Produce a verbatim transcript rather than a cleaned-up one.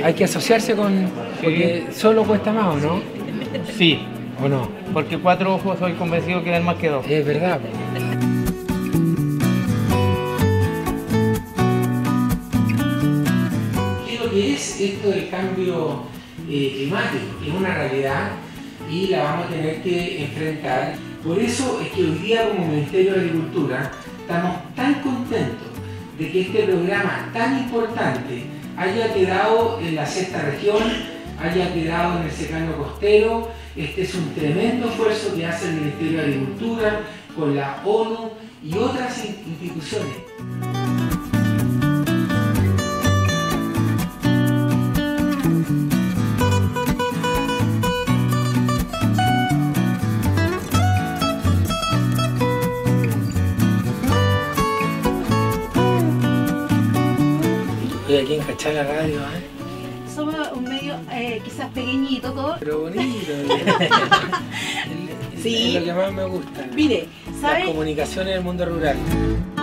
hay que asociarse con... porque solo cuesta más, ¿o no? Sí. ¿O no? Porque cuatro ojos soy convencido que dan más que dos. Es verdad. ¿Qué es lo que es esto del cambio eh, climático? Es una realidad y la vamos a tener que enfrentar. Por eso es que hoy día como Ministerio de Agricultura estamos tan contentos de que este programa tan importante haya quedado en la sexta región, haya quedado en el secano costero. Este es un tremendo esfuerzo que hace el Ministerio de Agricultura con la ONU y otras instituciones. Estoy aquí en Cachala Radio, ¿eh? Somos un medio eh, quizás pequeñito todo. Pero bonito. Sí. Es lo que más me gusta. Mire, ¿sabe? Las comunicaciones en el mundo rural.